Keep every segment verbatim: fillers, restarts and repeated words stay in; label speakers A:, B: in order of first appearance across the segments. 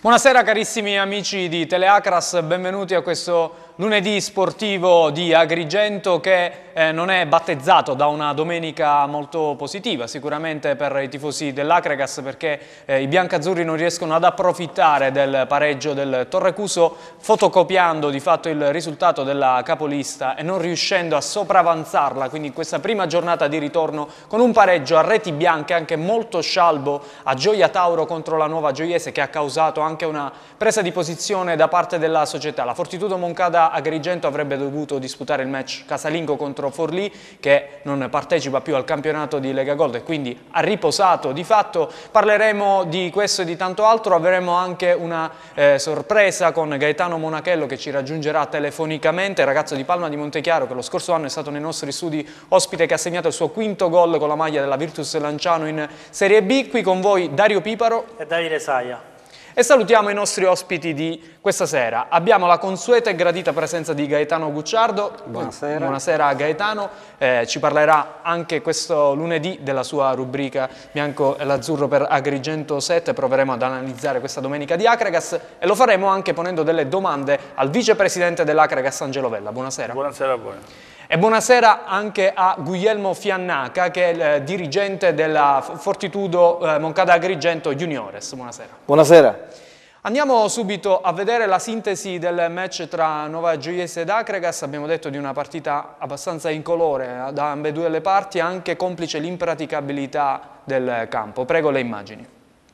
A: Buonasera carissimi amici di Teleacras, benvenuti a questo lunedì sportivo di Agrigento che eh, non è battezzato da una domenica molto positiva sicuramente per i tifosi dell'Acragas, perché eh, i biancazzurri non riescono ad approfittare del pareggio del Torrecuso, fotocopiando di fatto il risultato della capolista e non riuscendo a sopravanzarla, quindi in questa prima giornata di ritorno con un pareggio a reti bianche anche molto scialbo a Gioia Tauro contro la Nuova Gioiese, che ha causato anche una presa di posizione da parte della società. La Fortitudo Moncada Agrigento avrebbe dovuto disputare il match casalingo contro Forlì, che non partecipa più al campionato di Lega Gold e quindi ha riposato di fatto. Parleremo di questo e di tanto altro, avremo anche una eh, sorpresa con Gaetano Monachello che ci raggiungerà telefonicamente, ragazzo di Palma di Montechiaro che lo scorso anno è stato nei nostri studi ospite, che ha segnato il suo quinto gol con la maglia della Virtus Lanciano in Serie B. Qui con voi Dario Piparo
B: e Davide Saia.
A: E salutiamo i nostri ospiti di questa sera. Abbiamo la consueta e gradita presenza di Gaetano Gucciardo.
C: Buonasera.
A: Buonasera Gaetano. Eh, ci parlerà anche questo lunedì della sua rubrica Bianco e l'Azzurro per Agrigento sette. Proveremo ad analizzare questa domenica di Acragas e lo faremo anche ponendo delle domande al vicepresidente dell'Acragas Angelo Vella. Buonasera.
B: Buonasera a voi.
A: E buonasera anche a Guglielmo Fiannaca, che è il eh, dirigente della Fortitudo eh, Moncada Agrigento Juniores. Buonasera.
C: Buonasera.
A: Andiamo subito a vedere la sintesi del match tra Nuova Gioiese ed Acragas. Abbiamo detto di una partita abbastanza incolore da ambedue le parti, anche complice l'impraticabilità del campo. Prego le immagini.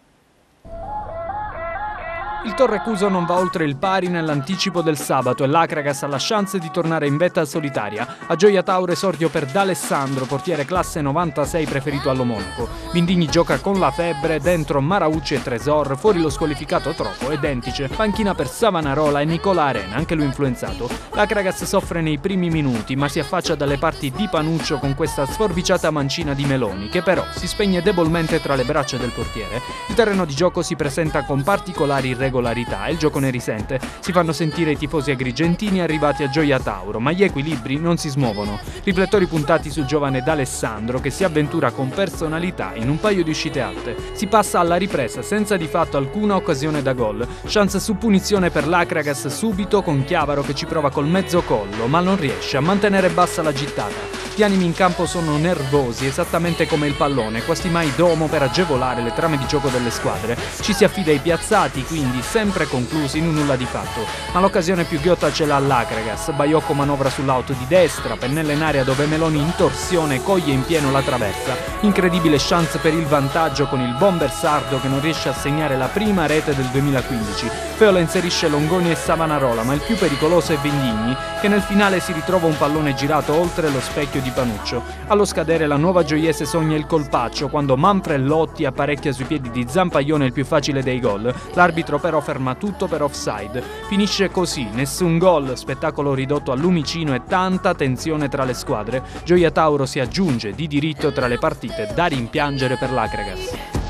A: Il Torrecuso non va oltre il pari nell'anticipo del sabato e l'Acragas ha la chance di tornare in vetta solitaria. A Gioia Tauro esordio per D'Alessandro, portiere classe novantasei preferito all'Omonaco. Vindigni gioca con la febbre, dentro Maraucci e Tresor, fuori lo squalificato Tropo e Dentice. Panchina per Savanarola e Nicola Arena, anche lui influenzato. L'Acragas soffre nei primi minuti, ma si affaccia dalle parti di Panuccio con questa sforbiciata mancina di Meloni, che però si spegne debolmente tra le braccia del portiere. Il terreno di gioco si presenta con particolari irregolarità e il gioco ne risente. Si fanno sentire i tifosi agrigentini arrivati a Gioia Tauro, ma gli equilibri non si smuovono. Riflettori puntati sul giovane D'Alessandro, che si avventura con personalità in un paio di uscite alte. Si passa alla ripresa senza di fatto alcuna occasione da gol. Chance su punizione per l'Acragas subito, con Chiavaro che ci prova col mezzo collo, ma non riesce a mantenere bassa la gittata. Gli animi in campo sono nervosi, esattamente come il pallone, quasi mai domo per agevolare le trame di gioco delle squadre. Ci si affida ai piazzati, quindi sempre conclusi in un nulla di fatto. Ma l'occasione più ghiotta ce l'ha l'Acragas. Baiocco manovra sull'auto di destra, pennella in aria dove Meloni in torsione coglie in pieno la traversa. Incredibile chance per il vantaggio con il bomber sardo che non riesce a segnare la prima rete del duemilaquindici. Feola inserisce Longoni e Savanarola, ma il più pericoloso è Vendigni, che nel finale si ritrova un pallone girato oltre lo specchio di Panuccio. Allo scadere la Nuova Gioiese sogna il colpaccio quando Manfrelotti apparecchia sui piedi di Zampaglione il più facile dei gol. L'arbitro però ferma tutto per offside. Finisce così, nessun gol, spettacolo ridotto al lumicino e tanta tensione tra le squadre. Gioia Tauro si aggiunge di diritto tra le partite da rimpiangere per l'Acragas.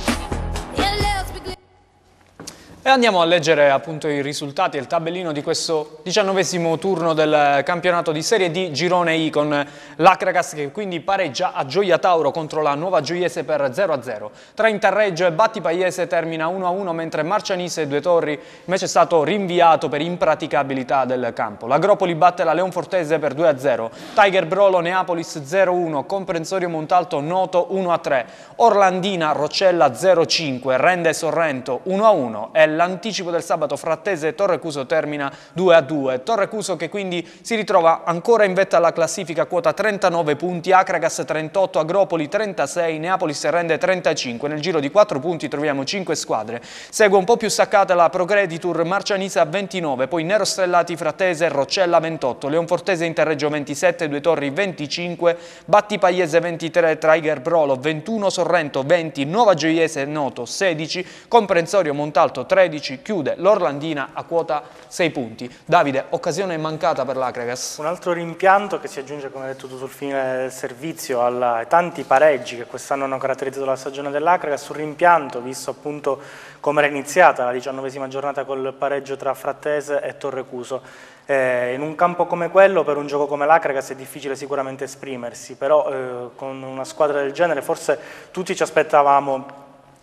A: E andiamo a leggere appunto i risultati e il tabellino di questo diciannovesimo turno del campionato di Serie D Girone I, con l'Acragas che quindi pareggia a Gioia Tauro contro la Nuova Gioiese per zero a zero. Tra Interreggio e Battipaiese termina uno a uno, mentre Marcianise e Due Torri invece è stato rinviato per impraticabilità del campo. L'Agropoli batte la Leonfortese per due a zero. Tiger Brolo Neapolis zero a uno, Comprensorio Montalto Noto uno a tre, Orlandina Roccella zero a cinque, Rende Sorrento uno a uno e l'anticipo del sabato Frattese e Torrecuso termina due a due. Torrecuso che quindi si ritrova ancora in vetta alla classifica, quota trentanove punti, Acragas trentotto, Agropoli trentasei, Neapolis rende trentacinque. Nel giro di quattro punti troviamo cinque squadre. Segue un po' più staccata la Procreditur Marcianise a ventinove, poi Nerostellati Frattese, Roccella ventotto, Leonfortese Interreggio ventisette, Due Torri venticinque, Battipaiese ventitré, Tiger Brolo ventuno, Sorrento venti, Nuova Gioiese Noto sedici, Comprensorio Montalto tredici, chiude l'Orlandina a quota sei punti. Davide, occasione mancata per l'Acragas.
B: Un altro rimpianto che si aggiunge, come hai detto tu, sul fine del servizio ai tanti pareggi che quest'anno hanno caratterizzato la stagione dell'Acragas. Un rimpianto visto appunto come era iniziata la diciannovesima giornata col pareggio tra Frattese e Torrecuso. Eh, in un campo come quello, per un gioco come l'Acragas è difficile sicuramente esprimersi, però eh, con una squadra del genere forse tutti ci aspettavamo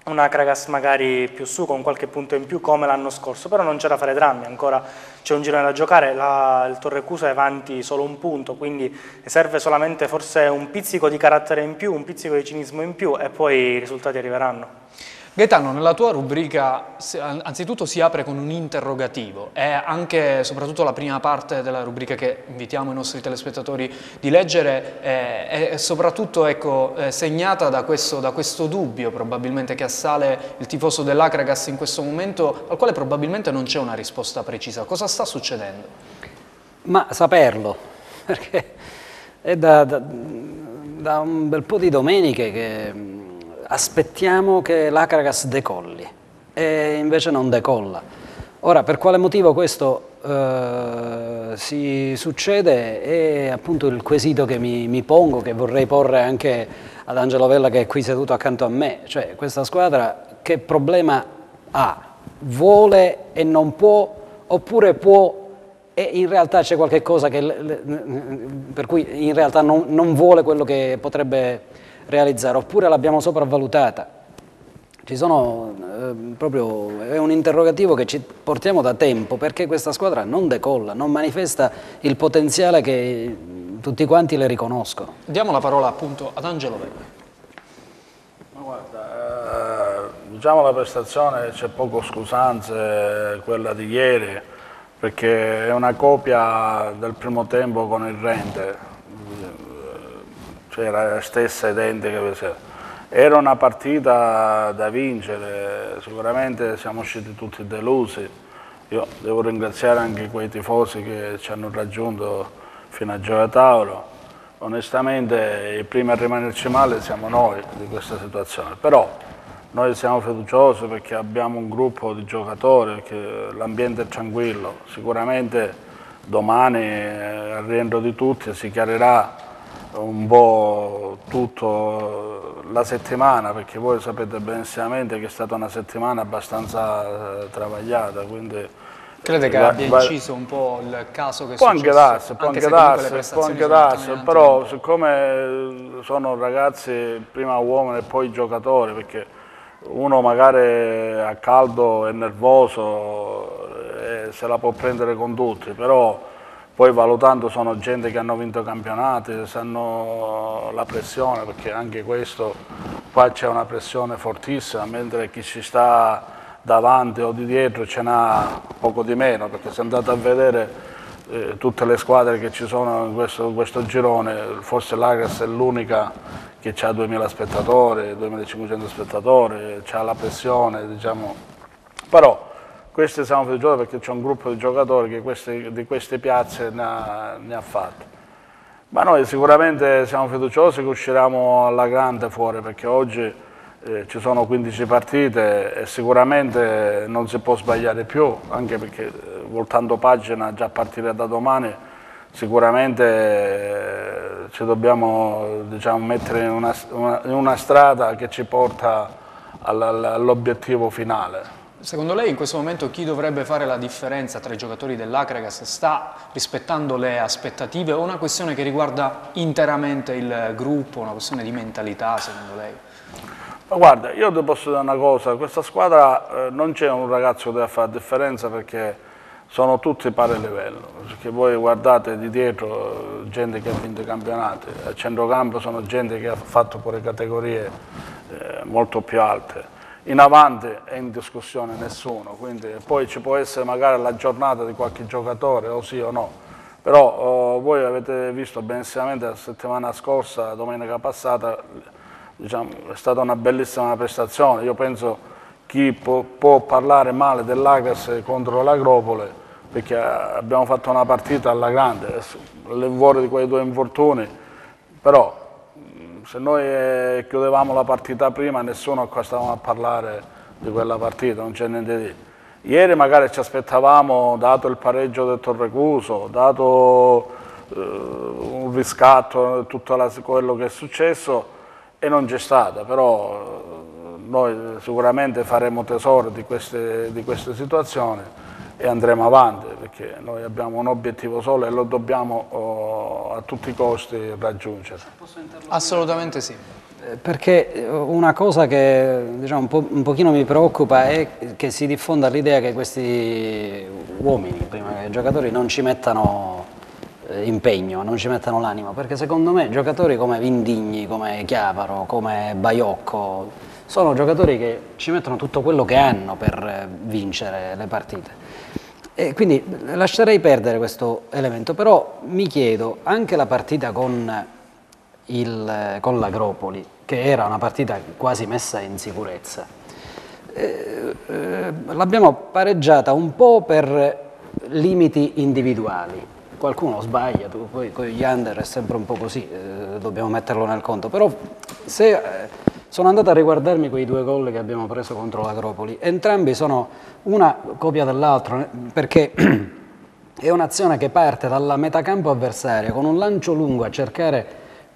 B: un Akragas magari più su, con qualche punto in più come l'anno scorso, però non c'è da fare drammi, ancora c'è un girone da giocare, la, il Torrecusa è avanti solo un punto, quindi serve solamente forse un pizzico di carattere in più, un pizzico di cinismo in più e poi i risultati arriveranno.
A: Gaetano, nella tua rubrica anzitutto si apre con un interrogativo e anche soprattutto la prima parte della rubrica che invitiamo i nostri telespettatori di leggere è, è soprattutto ecco, è segnata da questo, da questo dubbio probabilmente che assale il tifoso dell'Akragas in questo momento, al quale probabilmente non c'è una risposta precisa. Cosa sta succedendo?
C: Ma saperlo, perché è da, da, da un bel po' di domeniche che aspettiamo che l'Akragas decolli e invece non decolla. Ora, per quale motivo questo eh, si succede è appunto il quesito che mi, mi pongo, che vorrei porre anche ad Angelo Vella che è qui seduto accanto a me. Cioè, questa squadra che problema ha? Vuole e non può, oppure può e in realtà c'è qualche cosa che, per cui in realtà non, non vuole quello che potrebbe realizzare, oppure l'abbiamo sopravvalutata? Ci sono eh, proprio, è un interrogativo che ci portiamo da tempo, perché questa squadra non decolla, non manifesta il potenziale che tutti quanti le riconoscono.
A: Diamo la parola appunto ad Angelo Vella.
D: Ma guarda, eh, diciamo la prestazione c'è poco scusante, quella di ieri, perché è una copia del primo tempo con il Rende. Era la stessa identica. Era una partita da vincere, sicuramente siamo usciti tutti delusi. Io devo ringraziare anche quei tifosi che ci hanno raggiunto fino a Gioia Tauro. Onestamente i primi a rimanerci male siamo noi di questa situazione, però noi siamo fiduciosi perché abbiamo un gruppo di giocatori, l'ambiente è tranquillo, sicuramente domani al rientro di tutti si chiarirà un po' tutto la settimana, perché voi sapete benissimamente che è stata una settimana abbastanza eh, travagliata, quindi
A: crede che
D: va,
A: abbia
D: va,
A: inciso un po' il caso che è
D: può
A: successo?
D: Anche darsi, può
A: anche
D: anche darsi, può anche darsi, però siccome sono ragazzi prima uomini e poi giocatori, perché uno magari a caldo è nervoso e se la può prendere con tutti, però poi valutando sono gente che hanno vinto campionati, sanno la pressione, perché anche questo, qua c'è una pressione fortissima, mentre chi ci sta davanti o di dietro ce n'ha poco di meno, perché se andate a vedere eh, tutte le squadre che ci sono in questo, questo girone, forse l'Akragas è l'unica che ha duemila spettatori, duemilacinquecento spettatori, ha la pressione, diciamo, però questi siamo fiduciosi perché c'è un gruppo di giocatori che queste, di queste piazze ne ha, ne ha fatte. Ma noi sicuramente siamo fiduciosi che usciremo alla grande fuori, perché oggi eh, ci sono quindici partite e sicuramente non si può sbagliare più, anche perché eh, voltando pagina già a partire da domani sicuramente eh, ci dobbiamo, diciamo, mettere in una, una, in una strada che ci porta all'obiettivo finale.
A: Secondo lei in questo momento chi dovrebbe fare la differenza tra i giocatori dell'Akragas? Sta rispettando le aspettative o una questione che riguarda interamente il gruppo, una questione di mentalità secondo lei?
D: Ma guarda, io ti posso dire una cosa, questa squadra eh, non c'è un ragazzo che deve fare la differenza, perché sono tutti pari livello, perché voi guardate di dietro gente che ha vinto i campionati, a centrocampo sono gente che ha fatto pure categorie eh, molto più alte. In avanti è in discussione nessuno, quindi poi ci può essere magari la giornata di qualche giocatore, o sì o no, però oh, voi avete visto benissimamente la settimana scorsa, la domenica passata, diciamo, è stata una bellissima prestazione. Io penso chi può, può parlare male dell'Akragas contro l'Agropole, perché abbiamo fatto una partita alla grande, fuori di quei due infortuni, però se noi chiudevamo la partita prima nessuno qua stavamo a parlare di quella partita, non c'è niente di dire. Ieri magari ci aspettavamo, dato il pareggio del Torrecuso, dato eh, un riscatto, tutto la, quello che è successo, e non c'è stata, però noi sicuramente faremo tesoro di queste, di queste situazioni e andremo avanti, perché noi abbiamo un obiettivo solo e lo dobbiamo oh, a tutti i costi raggiungere.
A: Assolutamente sì.
C: Perché una cosa che diciamo, un, po', un pochino mi preoccupa è che si diffonda l'idea che questi uomini, prima che i giocatori, non ci mettano eh, impegno, non ci mettano l'anima, perché secondo me giocatori come Vindigni, come Chiavaro, come Baiocco, sono giocatori che ci mettono tutto quello che hanno per vincere le partite. E quindi lascerei perdere questo elemento, però mi chiedo, anche la partita con, il, con l'Agropoli, che era una partita quasi messa in sicurezza, eh, eh, l'abbiamo pareggiata un po' per limiti individuali. Qualcuno sbaglia, tu, poi con gli under è sempre un po' così, eh, dobbiamo metterlo nel conto, però se eh, sono andato a riguardarmi quei due gol che abbiamo preso contro l'Agropoli, entrambi sono una copia dell'altro, perché è un'azione che parte dalla metacampo avversaria con un lancio lungo a cercare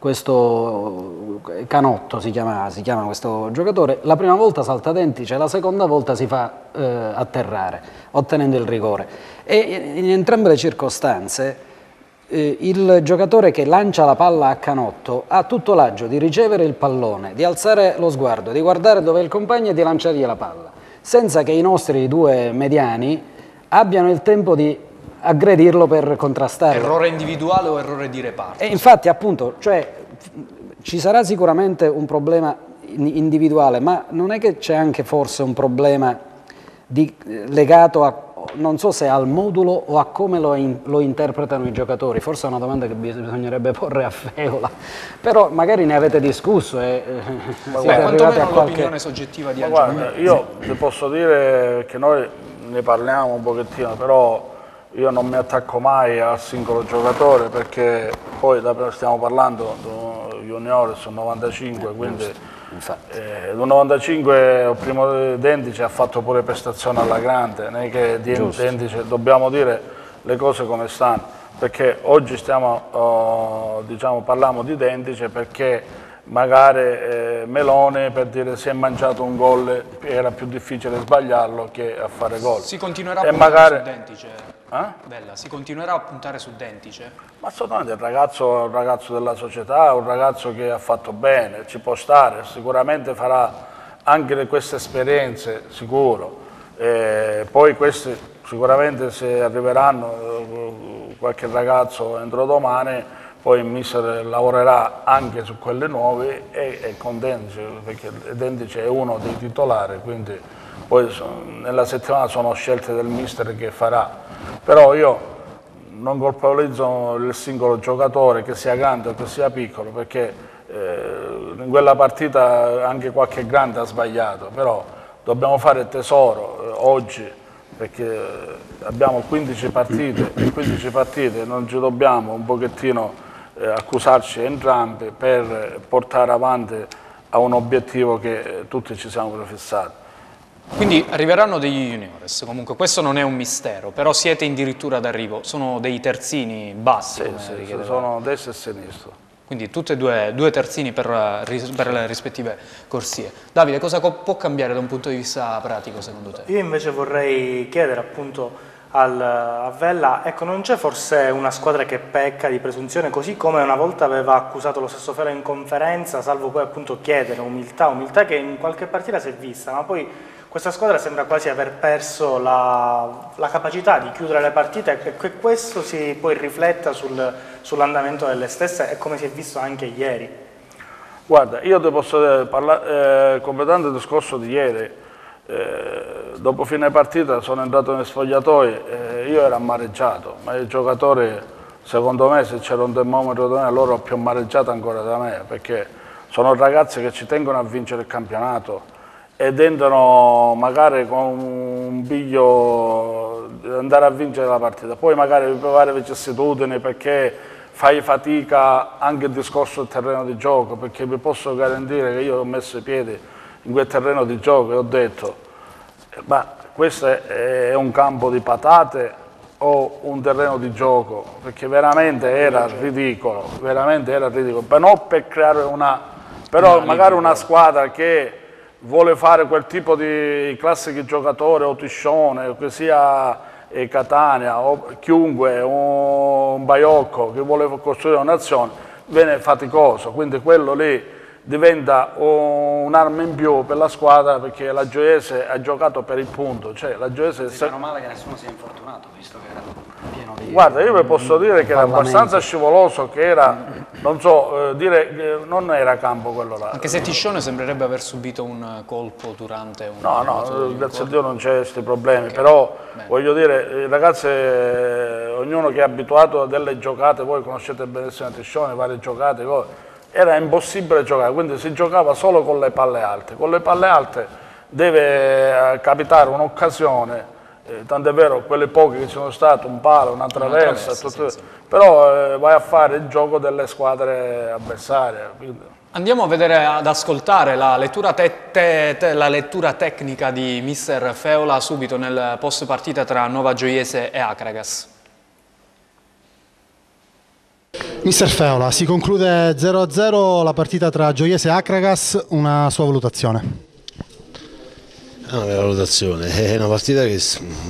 C: questo Canotto, si chiama, si chiama questo giocatore, la prima volta salta Dentice, la seconda volta si fa eh, atterrare, ottenendo il rigore. E in entrambe le circostanze eh, il giocatore che lancia la palla a Canotto ha tutto l'agio di ricevere il pallone, di alzare lo sguardo, di guardare dove è il compagno e di lanciargli la palla, senza che i nostri due mediani abbiano il tempo di aggredirlo per contrastarlo.
A: Errore individuale o errore di reparto?
C: E infatti appunto, cioè, ci sarà sicuramente un problema individuale, ma non è che c'è anche forse un problema di, legato a, non so se al modulo o a come lo, in, lo interpretano i giocatori? Forse è una domanda che bisognerebbe porre a Feola, però magari ne avete discusso e
A: ma siete arrivati a qualche... l'opinione soggettiva di Angelo.
D: Guarda, io ti posso dire che noi ne parliamo un pochettino, però io non mi attacco mai al singolo giocatore, perché poi stiamo parlando di juniores, sono novantacinque, eh, quindi eh, un novantacinque il primo Dentice ha fatto pure prestazione alla grande, non è che Dentice, dobbiamo dire le cose come stanno, perché oggi stiamo, oh, diciamo, parliamo di Dentice perché magari eh, Melone, per dire, si è mangiato un gol, era più difficile sbagliarlo che a fare gol.
A: Si continuerà a
D: e
A: puntare
D: magari...
A: su Dentice?
D: Eh?
A: Bella, si continuerà a puntare su Dentice?
D: Ma assolutamente, il ragazzo è un ragazzo della società, è un ragazzo che ha fatto bene, ci può stare, sicuramente farà anche queste esperienze, sicuro. E poi questi sicuramente, se arriveranno qualche ragazzo entro domani, poi il mister lavorerà anche su quelle nuove e, e con Dentice, perché Dentice è uno dei titolari, quindi poi nella settimana sono scelte del mister che farà. Però io non colpevolizzo il singolo giocatore, che sia grande o che sia piccolo, perché eh, in quella partita anche qualche grande ha sbagliato, però dobbiamo fare tesoro eh, oggi, perché abbiamo quindici partite e quindici partite non ci dobbiamo un pochettino eh, accusarci entrambi per portare avanti a un obiettivo che tutti ci siamo prefissati.
A: Quindi arriveranno degli juniores, comunque questo non è un mistero, però siete addirittura d'arrivo, sono dei terzini bassi?
D: Sì, sì, sono destra e sinistra.
A: Quindi tutte e due, due terzini per, per le rispettive corsie. Davide, cosa può cambiare da un punto di vista pratico secondo te?
B: Io invece vorrei chiedere appunto al, a Vella, ecco, non c'è forse una squadra che pecca di presunzione, così come una volta aveva accusato lo stesso Feola in conferenza, salvo poi appunto chiedere umiltà, umiltà che in qualche partita si è vista, ma poi questa squadra sembra quasi aver perso la, la capacità di chiudere le partite e che questo si poi rifletta sul, sull'andamento delle stesse e come si è visto anche ieri.
D: Guarda, io ti posso parlare, eh, completando il discorso di ieri, eh, dopo fine partita sono entrato nei spogliatoi, eh, io ero amareggiato, ma i giocatori, secondo me, se c'era un termometro da me, loro più amareggiato ancora da me, perché sono ragazzi che ci tengono a vincere il campionato ed entrano magari con un biglio di andare a vincere la partita, poi magari provare vicissitudini perché fai fatica anche il discorso del terreno di gioco, perché vi posso garantire che io ho messo i piedi in quel terreno di gioco e ho detto ma questo è un campo di patate o un terreno di gioco, perché veramente era ridicolo, veramente era ridicolo, ma non per creare una, però magari una squadra che vuole fare quel tipo di classici giocatori, o Tiscione, che sia eh, Catania, o chiunque, un Baiocco che vuole costruire un'azione, viene faticoso, quindi quello lì diventa un'arma in più per la squadra, perché la Gioiese ha giocato per il punto, cioè la Gioiese...
C: Sì, meno male che nessuno si è infortunato, visto che era pieno di...
D: Guarda, io vi posso dire che era abbastanza scivoloso, che era, non so, eh, dire che non era campo quello là.
A: Anche se Tiscione sembrerebbe aver subito un colpo durante un...
D: No, no, grazie a Dio non c'è questi problemi, okay. Però bene. Voglio dire, ragazzi, eh, ognuno che è abituato a delle giocate, voi conoscete benissimo Tiscione, varie giocate, cose, era impossibile giocare, quindi si giocava solo con le palle alte. Con le palle alte deve capitare un'occasione, eh, tant'è vero, quelle poche che ci sono state, un palo, una traversa, una traversa tutto, sì, sì. Però eh, vai a fare il gioco delle squadre avversarie. Quindi.
A: Andiamo a vedere, ad ascoltare la lettura, te te te la lettura tecnica di mister Feola subito nel post partita tra Nova Gioiese e Akragas.
E: mister Feola, si conclude zero a zero la partita tra Gioiese e Akragas, una sua valutazione?
F: Una mia valutazione, è una partita che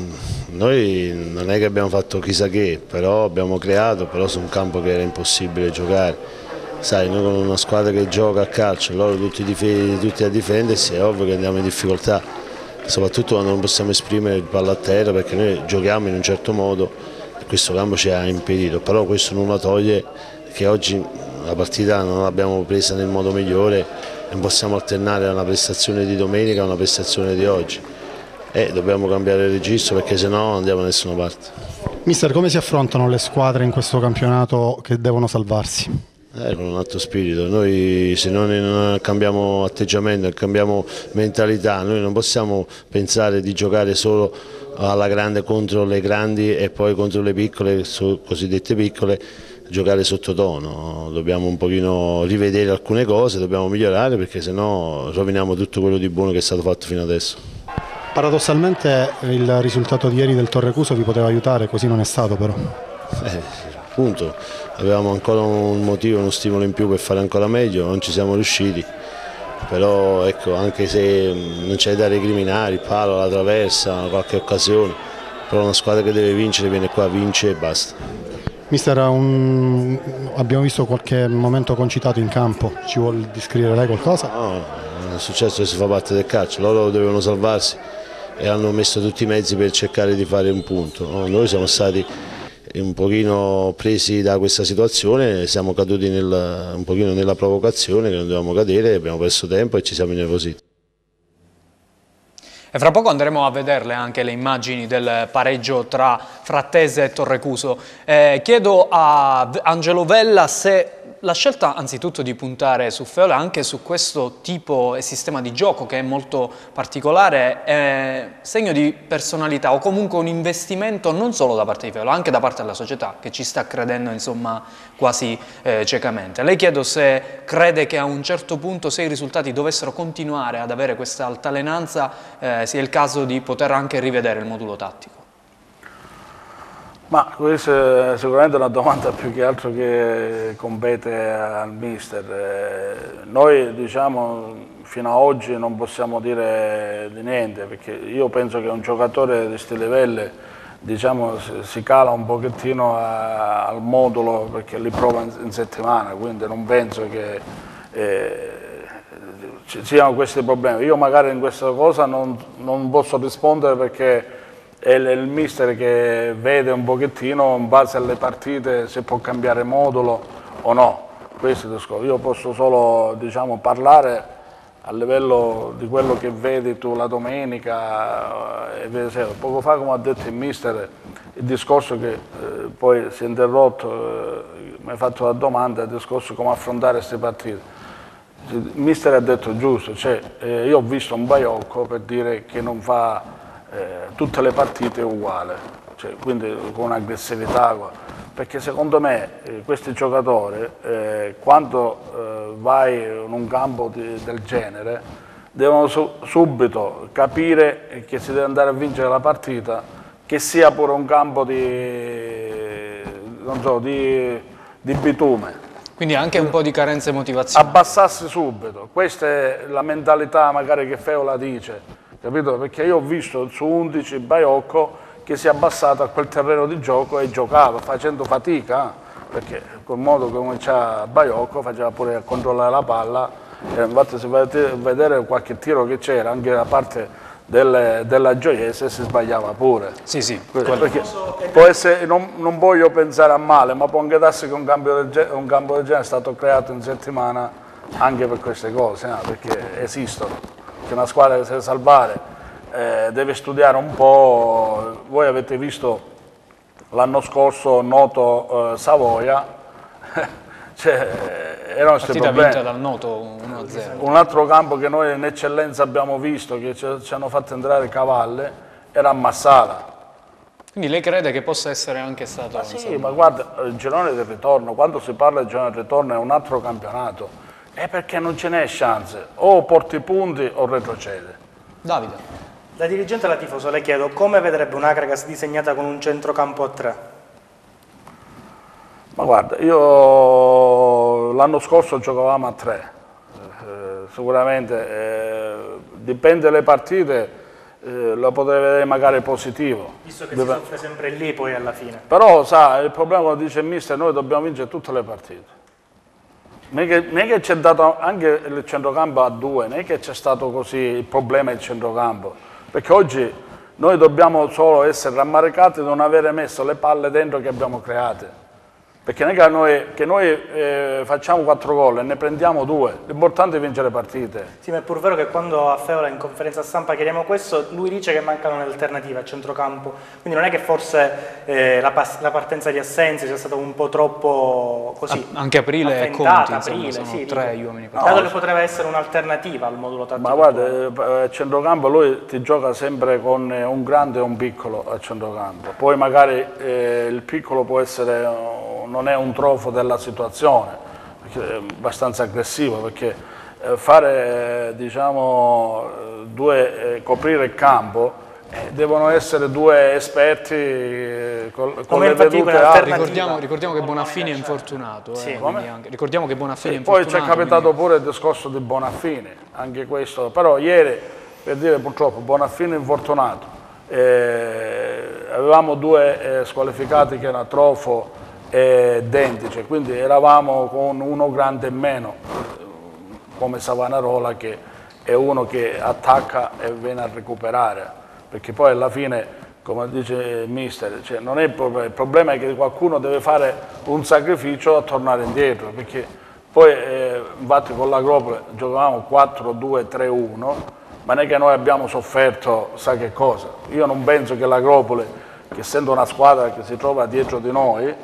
F: noi non è che abbiamo fatto chissà che, però abbiamo creato, però su un campo che era impossibile giocare. Sai, noi con una squadra che gioca a calcio, loro tutti, tutti a difendersi, è ovvio che andiamo in difficoltà, soprattutto quando non possiamo esprimere il palla a terra, perché noi giochiamo in un certo modo. Questo campo ci ha impedito, però questo non la toglie che oggi la partita non l'abbiamo presa nel modo migliore e non possiamo alternare una prestazione di domenica a una prestazione di oggi e dobbiamo cambiare il registro, perché sennò non andiamo da nessuna parte.
E: Mister, come si affrontano le squadre in questo campionato che devono salvarsi?
F: Eh, con un altro spirito, noi se non cambiamo atteggiamento, cambiamo mentalità, noi non possiamo pensare di giocare solo alla grande contro le grandi e poi contro le piccole, cosiddette piccole, giocare sottotono. Dobbiamo un pochino rivedere alcune cose, dobbiamo migliorare, perché sennò roviniamo tutto quello di buono che è stato fatto fino adesso.
E: Paradossalmente il risultato di ieri del Torrecuso vi poteva aiutare, così non è stato però.
F: Eh, appunto, avevamo ancora un motivo, uno stimolo in più per fare ancora meglio, non ci siamo riusciti. Però ecco, anche se non c'è da recriminare, il palo, la traversa, qualche occasione, però una squadra che deve vincere viene qua, vince e basta.
E: Mister, un... abbiamo visto qualche momento concitato in campo, ci vuole descrivere lei qualcosa?
F: No, è successo che si fa parte del calcio, loro dovevano salvarsi e hanno messo tutti i mezzi per cercare di fare un punto. No? Noi siamo stati un pochino presi da questa situazione, siamo caduti nel, un pochino nella provocazione che non dovevamo cadere, abbiamo perso tempo e ci siamo innervositi.
A: E fra poco andremo a vederle anche le immagini del pareggio tra Frattese e Torrecuso. Eh, chiedo a Angelo Vella se la scelta anzitutto di puntare su Feola anche su questo tipo e sistema di gioco che è molto particolare è segno di personalità o comunque un investimento non solo da parte di Feola, anche da parte della società che ci sta credendo insomma quasi eh, ciecamente. Lei chiedo se crede che a un certo punto, se i risultati dovessero continuare ad avere questa altalenanza, eh, sia il caso di poter anche rivedere il modulo tattico.
D: Ma questa è sicuramente una domanda più che altro che compete al mister. Noi diciamo fino ad oggi non possiamo dire di niente, perché io penso che un giocatore di questi livelli diciamo, si cala un pochettino a, al modulo, perché li prova in, in settimana, quindi non penso che eh, ci siano questi problemi. Io magari in questa cosa non, non posso rispondere, perché è il mister che vede un pochettino in base alle partite se può cambiare modulo o no. Questo è il discorso. Io posso solo diciamo, parlare a livello di quello che vedi tu la domenica e poco fa, come ha detto il mister, il discorso che eh, poi si è interrotto, eh, mi hai fatto la domanda, il discorso come affrontare queste partite. Il mister ha detto giusto, cioè, eh, io ho visto un Baiocco per dire che non fa Eh, tutte le partite uguali, cioè, quindi con un'aggressività, perché secondo me eh, questi giocatori eh, quando eh, vai in un campo di, del genere devono su, subito capire che si deve andare a vincere la partita, che sia pure un campo di, non so, di, di bitume.
A: Quindi anche un po' di carenze motivazionali.
D: Abbassarsi subito, questa è la mentalità magari che Feola dice. Capito? Perché io ho visto su undici Baiocco che si è abbassato a quel terreno di gioco e giocava facendo fatica, perché col modo come c'ha Baiocco faceva pure a controllare la palla E infatti se vai a vedere qualche tiro che c'era, anche da parte delle, della Gioiese si sbagliava pure.
A: Sì, sì.
D: Perché può essere, non, non voglio pensare a male, ma può anche darsi che un campo, del, un campo del genere è stato creato in settimana anche per queste cose, no? Perché esistono. Che una squadra che si deve salvare eh, deve studiare un po'. Voi avete visto l'anno scorso Noto eh, Savoia, cioè, erano questi
A: partita
D: problemi.
A: vinta dal Noto uno a zero.
D: Un altro campo che noi in eccellenza abbiamo visto, che ci, ci hanno fatto entrare Cavalle, era a Massala.
A: Quindi lei crede che possa essere anche stato...
D: Ma sì, ma guarda, il girone del ritorno, quando si parla di girone del ritorno è un altro campionato, è perché non ce n'è chance, o porti punti o retrocede.
A: Davide.
B: Da dirigente alla tifoso le chiedo come vedrebbe un'Akragas disegnata con un centrocampo a tre?
D: Ma guarda, io l'anno scorso giocavamo a tre, eh, sicuramente eh, dipende dalle partite, eh, lo potrei vedere magari positivo.
B: Visto che si soffre sempre lì poi alla fine.
D: Però sa, il problema, come dice il mister, noi dobbiamo vincere tutte le partite. Non è che c'è dato anche il centrocampo a due, non è che c'è stato così il problema del centrocampo, perché oggi noi dobbiamo solo essere rammaricati di non avere messo le palle dentro che abbiamo create. Perché non è che noi, che noi eh, facciamo quattro gol e ne prendiamo due, l'importante è vincere partite.
B: Sì, ma è pur vero che quando a Feola in conferenza stampa chiediamo questo, lui dice che mancano le alternative al centrocampo, quindi non è che forse eh, la, la partenza di Asensio sia stata un po' troppo così.
A: Ah, anche Aprile e Conti, insomma, sono
B: sì,
A: tre
B: dico,
A: uomini.
B: Dato no, che potrebbe essere un'alternativa al modulo tattico.
D: Ma guarda, a centrocampo lui ti gioca sempre con un grande e un piccolo a centrocampo, poi magari eh, il piccolo può essere... non è un trofeo della situazione, perché è abbastanza aggressivo, perché fare, diciamo, due, eh, coprire il campo, eh, devono essere due esperti eh, con, con le vedute alte.
A: Ricordiamo, ricordiamo che Bonaffini è infortunato,
B: sì.
A: eh, anche, ricordiamo che Bonaffini è
D: Poi
A: infortunato.
D: ci è capitato
A: quindi...
D: pure il discorso di Bonaffini, anche questo, però ieri, per dire purtroppo, Bonaffini è infortunato, eh, avevamo due eh, squalificati che erano Trofo e Dentice, quindi eravamo con uno grande in meno, come Savonarola, che è uno che attacca e viene a recuperare, perché poi alla fine, come dice il mister, cioè non è il problema, il problema è che qualcuno deve fare un sacrificio a tornare indietro, perché poi eh, infatti con l'Agropole giocavamo quattro due tre uno, ma non è che noi abbiamo sofferto sa che cosa. Io non penso che l'Agropole, che essendo una squadra che si trova dietro di noi,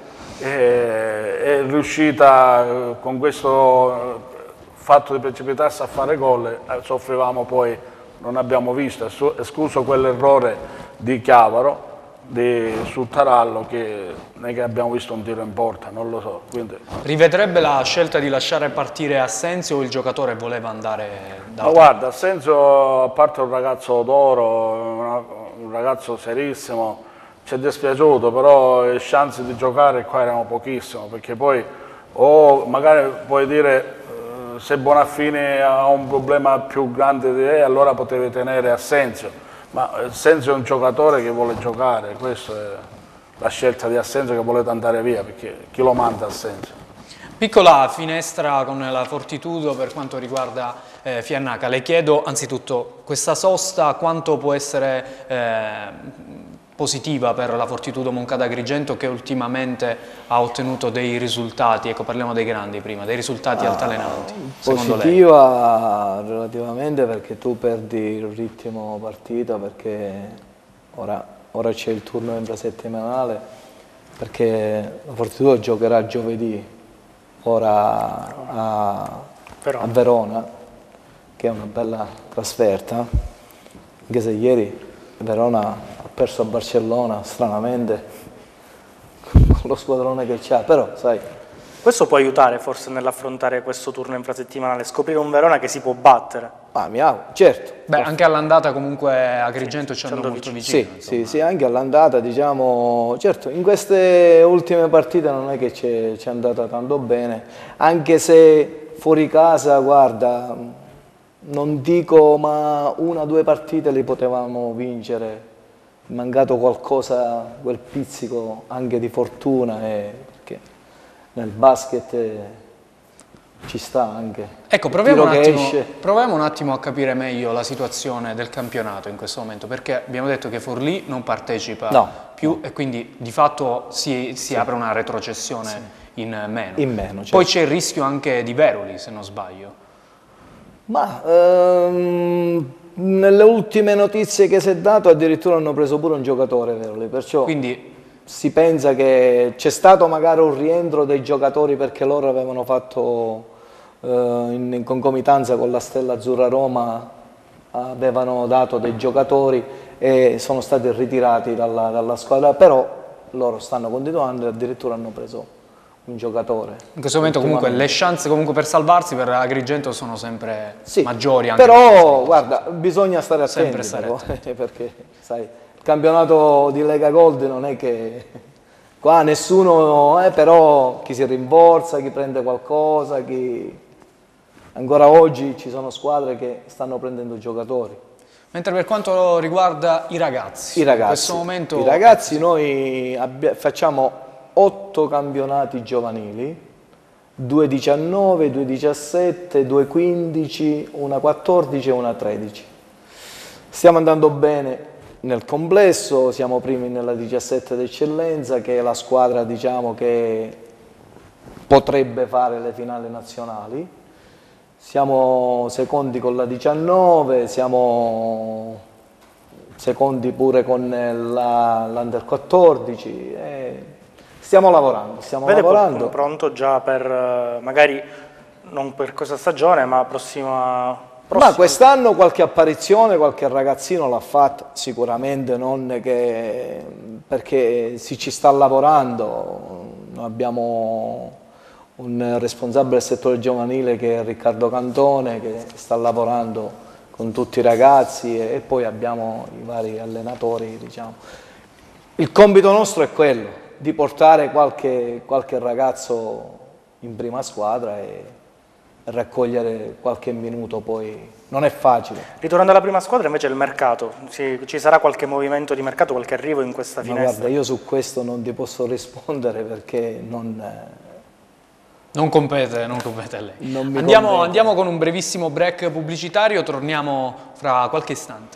D: è riuscita con questo fatto di precipitarsi a fare gol, soffrivamo poi, non abbiamo visto, escluso quell'errore di Chiavaro, di, sul Tarallo, che non è che abbiamo visto un tiro in porta, non lo so. Quindi...
A: Rivedrebbe la scelta di lasciare partire Asensio o il giocatore voleva andare da...
D: Ma guarda, Asensio, a parte un ragazzo d'oro, un ragazzo serissimo, ci è dispiaciuto, però le chance di giocare qua erano pochissime, perché poi o magari puoi dire eh, se Bonaffini ha un problema più grande di lei, allora potevi tenere Asensio, ma Asensio è un giocatore che vuole giocare, questa è la scelta di Asensio, che volete andare via, perché chi lo manda Asensio?
A: Piccola finestra con la Fortitudo per quanto riguarda eh, Fiannaca, le chiedo anzitutto questa sosta quanto può essere... Eh, positiva per la Fortitudo Moncada Agrigento, che ultimamente ha ottenuto dei risultati, ecco parliamo dei grandi prima, dei risultati ah, altalenanti.
G: Positiva lei? Relativamente, perché tu perdi il ritmo partita, perché ora, ora c'è il turno infrasettimanale, perché la Fortitudo giocherà giovedì, ora a, a Verona, che è una bella trasferta, anche se ieri Verona ha perso a Barcellona, stranamente, con lo squadrone che c'ha, però sai...
B: Questo può aiutare forse nell'affrontare questo turno infrasettimanale, scoprire un Verona che si può battere.
G: Ah, mi auguro, certo.
A: Beh, anche all'andata comunque Agrigento ci hanno molto vicino.
G: Sì, sì, sì, anche all'andata, diciamo, certo, in queste ultime partite non è che ci è andata tanto bene, anche se fuori casa, guarda... Non dico, ma una o due partite le potevamo vincere, è mancato qualcosa, quel pizzico anche di fortuna, e perché nel basket ci sta anche.
A: Ecco, proviamo un, attimo,
G: esce.
A: proviamo un attimo a capire meglio la situazione del campionato in questo momento, perché abbiamo detto che Forlì non partecipa
G: no,
A: più
G: no.
A: e quindi di fatto si, si sì. apre una retrocessione sì. in meno.
G: In meno certo.
A: Poi c'è il rischio anche di Veroli, se non sbaglio.
G: Ma ehm, nelle ultime notizie che si è dato addirittura hanno preso pure un giocatore Veroli, perciò
A: quindi
G: si pensa che c'è stato magari un rientro dei giocatori perché loro avevano fatto eh, in, in concomitanza con la Stella Azzurra Roma, avevano dato dei giocatori e sono stati ritirati dalla, dalla squadra, però loro stanno continuando e addirittura hanno preso un giocatore.
A: In questo momento comunque le chance comunque per salvarsi per Agrigento sono sempre
G: sì,
A: maggiori. Anche
G: però guarda, bisogna stare attenti,
A: sempre stare
G: però,
A: attenti.
G: perché sai, il campionato di Lega Gold non è che qua nessuno, eh, però chi si rimborsa, chi prende qualcosa, chi... ancora oggi ci sono squadre che stanno prendendo giocatori.
A: Mentre per quanto riguarda i ragazzi,
G: I ragazzi,
A: in questo momento...
G: i ragazzi noi facciamo otto campionati giovanili, due diciannove, due diciassette, due quindici, una quattordici e una tredici. Stiamo andando bene nel complesso, siamo primi nella diciassette d'eccellenza, che è la squadra diciamo, che potrebbe fare le finali nazionali. Siamo secondi con la diciannove, siamo secondi pure con l'Under quattordici. E stiamo lavorando, stiamo
B: Vede
G: lavorando.
B: Pronto già per, magari, non per questa stagione, ma prossima... prossima.
G: Ma quest'anno qualche apparizione, qualche ragazzino l'ha fatta, sicuramente non che... perché si ci sta lavorando. Noi abbiamo un responsabile del settore giovanile che è Riccardo Cantone, che sta lavorando con tutti i ragazzi e, e poi abbiamo i vari allenatori, diciamo. Il compito nostro è quello, di portare qualche, qualche ragazzo in prima squadra e raccogliere qualche minuto, poi non è facile.
B: Ritornando alla prima squadra invece il mercato, ci, ci sarà qualche movimento di mercato, qualche arrivo in questa finestra?
G: Ma guarda, io su questo non ti posso rispondere perché non...
A: Non compete, non compete a lei.
G: Andiamo,
A: compete. Andiamo con un brevissimo break pubblicitario, torniamo fra qualche istante.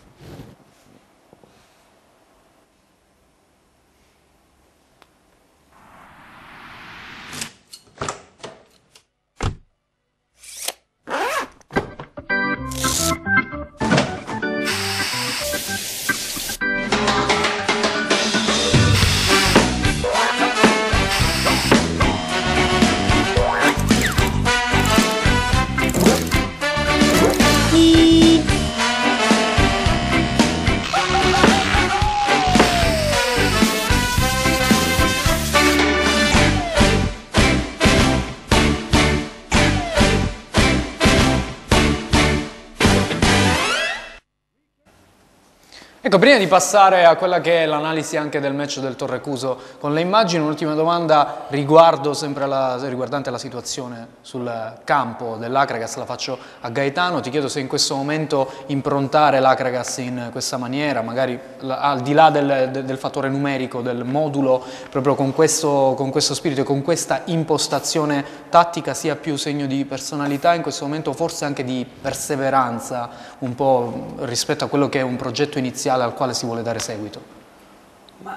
A: Ecco, prima di passare a quella che è l'analisi anche del match del Torrecuso con le immagini, un'ultima domanda riguardo sempre la, riguardante la situazione sul campo dell'Akragas, la faccio a Gaetano. Ti chiedo se in questo momento improntare l'Akragas in questa maniera, magari al di là del, del, del fattore numerico, del modulo, proprio con questo, con questo spirito e con questa impostazione tattica sia più segno di personalità in questo momento, forse anche di perseveranza un po' rispetto a quello che è un progetto iniziale al quale si vuole dare seguito?
C: Ma,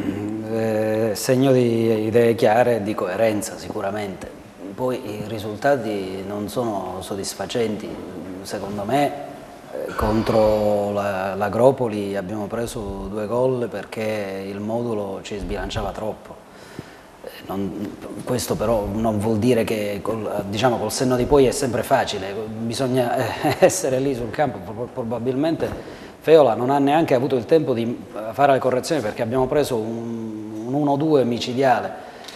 C: eh, segno di idee chiare e di coerenza sicuramente, poi i risultati non sono soddisfacenti, secondo me eh, contro l'Agropoli abbiamo preso due gol perché il modulo ci sbilanciava troppo. Non, questo però non vuol dire che col, diciamo, col senno di poi è sempre facile, bisogna essere lì sul campo, probabilmente Feola non ha neanche avuto il tempo di fare le correzioni perché abbiamo preso un, un uno due micidiale.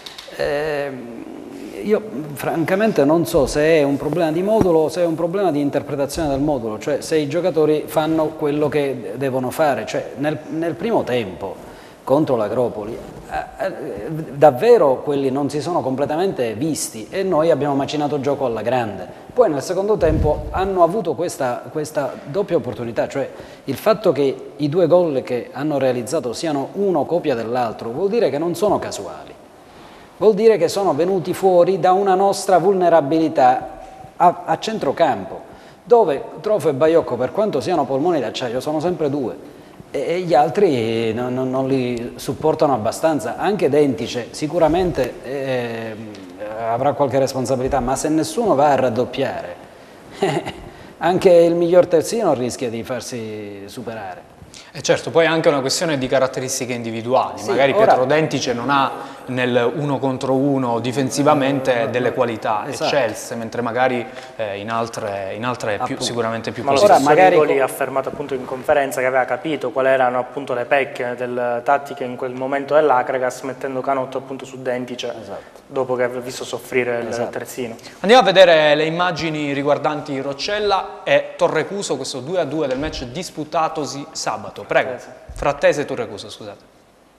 C: Eh, io francamente non so se è un problema di modulo o se è un problema di interpretazione del modulo, cioè se i giocatori fanno quello che devono fare, cioè nel, nel primo tempo contro l'Agropoli eh, davvero quelli non si sono completamente visti e noi abbiamo macinato gioco alla grande. Poi nel secondo tempo hanno avuto questa, questa doppia opportunità, cioè il fatto che i due gol che hanno realizzato siano uno copia dell'altro vuol dire che non sono casuali. vuol dire che sono venuti fuori da una nostra vulnerabilità a, a centrocampo, dove Trofo e Baiocco, per quanto siano polmoni d'acciaio, sono sempre due e, e gli altri non, non, non li supportano abbastanza. Anche Dentice sicuramente eh, avrà qualche responsabilità, ma se nessuno va a raddoppiare, anche il miglior terzino rischia di farsi superare.
A: E certo, poi è anche una questione di caratteristiche individuali,
C: Sì,
A: magari
C: ora...
A: Pietro Dentice non ha nel uno contro uno difensivamente delle qualità esatto. eccelse, mentre magari eh, in altre, in altre è più, sicuramente più
B: ma
A: positivo.
B: ora magari Rigoli ha affermato appunto in conferenza che aveva capito quali erano appunto le pecche delle tattiche in quel momento dell'Acragas, mettendo Canotto appunto su Dentice esatto. dopo che aveva visto soffrire esatto. il terzino.
A: Andiamo a vedere le immagini riguardanti Roccella e Torrecuso, questo due a due del match disputatosi sabato. Prego, Frattese e Torrecuso, scusate.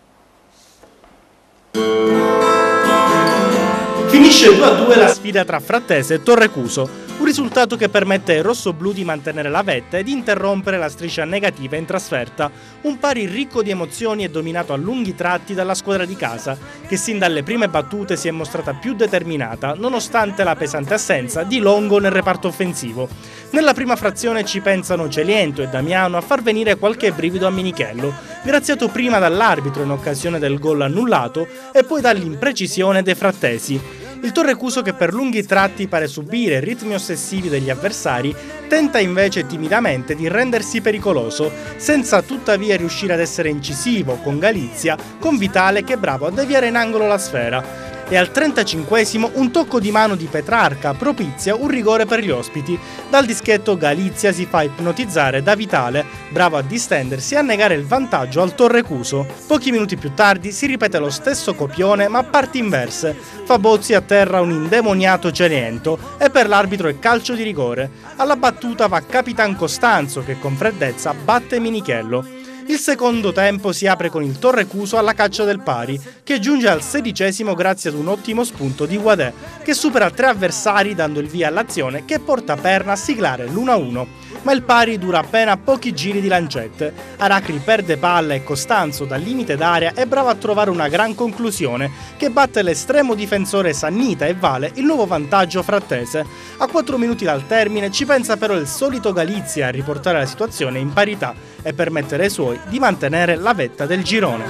B: Finisce due a due la sfida tra Frattese e Torrecuso, un risultato che permette ai rossoblù di mantenere la vetta e di interrompere la striscia negativa in trasferta, un pari ricco di emozioni e dominato a lunghi tratti dalla squadra di casa, che sin dalle prime battute si è mostrata più determinata, nonostante la pesante assenza di Longo nel reparto offensivo. Nella prima frazione ci pensano Celiento e Damiano a far venire qualche brivido a Minichello, graziato prima dall'arbitro in occasione del gol annullato e poi dall'imprecisione dei frattesi. Il Torrecuso, che per lunghi tratti pare subire ritmi ossessivi degli avversari, tenta invece timidamente di rendersi pericoloso, senza tuttavia riuscire ad essere incisivo con Galizia, con Vitale che è bravo a deviare in angolo la sfera. E al trentacinquesimo un tocco di mano di Petrarca propizia un rigore per gli ospiti. Dal dischetto Galizia si fa ipnotizzare da Vitale, bravo a distendersi e a negare il vantaggio al Torrecuso. Pochi minuti più tardi si ripete lo stesso copione ma a parti inverse. Fabozzi atterra un indemoniato Celiento e per l'arbitro è calcio di rigore. Alla battuta va Capitan Costanzo che con freddezza batte Minichello. Il secondo tempo si apre con il Torrecuso alla caccia del pari, che giunge al sedicesimo grazie ad un ottimo spunto di Guadè, che supera tre avversari dando il via all'azione che porta Perna a siglare l'uno a uno. Ma il pari dura appena pochi giri di lancette. Aracri perde palla e Costanzo dal limite d'area è bravo a trovare una gran conclusione, che batte l'estremo difensore Sannita e vale il nuovo vantaggio frattese. A quattro minuti dal termine ci pensa però il solito Galizia a riportare la situazione in parità e permettere ai suoi di mantenere la vetta del girone.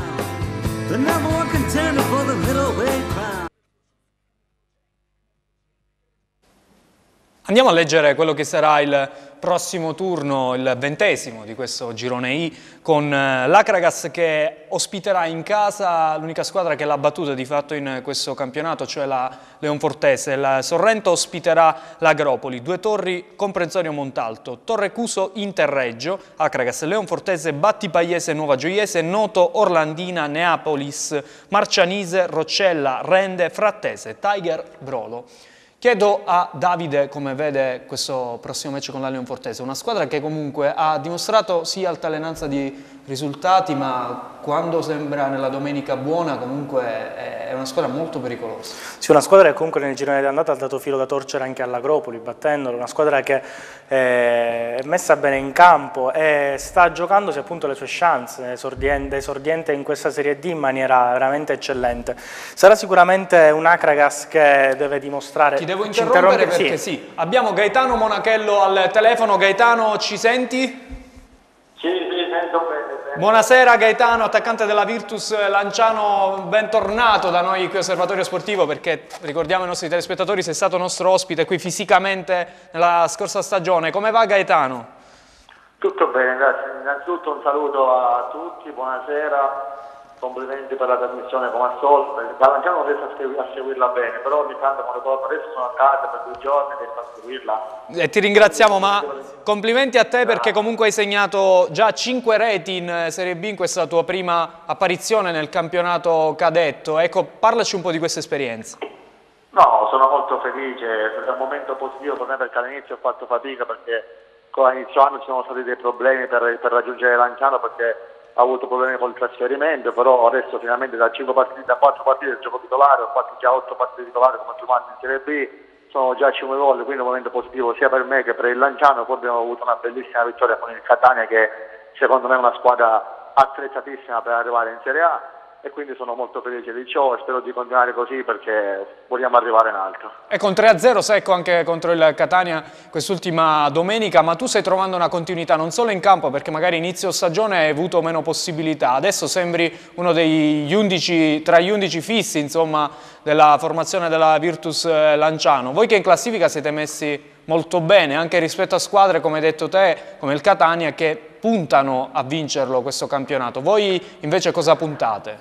A: Andiamo a leggere quello che sarà il prossimo turno, il ventesimo di questo girone I, con l'Acragas che ospiterà in casa l'unica squadra che l'ha battuta di fatto in questo campionato, cioè la Leonfortese. Il Sorrento ospiterà l'Agropoli, Due Torri, Comprensorio Montalto, Torrecuso Interreggio, Acragas Leonfortese, Battipaiese Nuova Gioiese, Noto Orlandina, Neapolis, Marcianise, Roccella, Rende, Frattese, Tiger, Brolo. Chiedo a Davide come vede questo prossimo match con la Leonfortese, una squadra che comunque ha dimostrato sì altalenanza di risultati, ma quando sembra nella domenica buona comunque è una squadra molto pericolosa.
B: Sì, una squadra che comunque nel girone di andata ha dato filo da torcere anche all'Agropoli, battendolo, una squadra che è messa bene in campo e sta giocandosi appunto le sue chance, esordiente, esordiente in questa Serie D in maniera veramente eccellente. Sarà sicuramente un Acragas che deve dimostrare...
A: Ti devo interrompere perché sì. sì, abbiamo Gaetano Monachello al telefono. Gaetano, ci senti?
H: Sì, sì, sento bene.
A: Buonasera Gaetano, attaccante della Virtus Lanciano, bentornato da noi qui Osservatorio Sportivo, perché ricordiamo ai nostri telespettatori sei stato nostro ospite qui fisicamente nella scorsa stagione. Come va Gaetano?
H: Tutto bene, grazie. Innanzitutto un saluto a tutti, buonasera. Complimenti per la trasmissione come al solito. Da Lanciano non riesco a seguirla bene, però ogni tanto quando torno adesso sono a casa per due giorni riesco a seguirla.
A: E ti ringraziamo, ma complimenti a te perché comunque hai segnato già cinque reti in Serie B in questa tua prima apparizione nel campionato cadetto. Ecco, parlaci un po' di questa esperienza.
H: No, sono molto felice, è un momento positivo per me perché all'inizio ho fatto fatica perché con l'inizio anno ci sono stati dei problemi per, per raggiungere Lanciano perché ho avuto problemi col trasferimento, però adesso finalmente da cinque partite, da quattro partite del gioco titolare, ho fatto già otto partite titolari come Giovanni in Serie B, sono già cinque gol, quindi un momento positivo sia per me che per il Lanciano. Poi abbiamo avuto una bellissima vittoria con il Catania che secondo me è una squadra attrezzatissima per arrivare in Serie A e quindi sono molto felice di ciò e spero di continuare così perché vogliamo arrivare in alto.
A: E con tre a zero secco anche contro il Catania quest'ultima domenica, ma tu stai trovando una continuità non solo in campo, perché magari inizio stagione hai avuto meno possibilità, adesso sembri uno degli undici, tra gli undici fissi insomma, della formazione della Virtus Lanciano. Voi che in classifica siete messi molto bene, anche rispetto a squadre come hai detto te, come il Catania, che puntano a vincerlo questo campionato. Voi invece cosa puntate?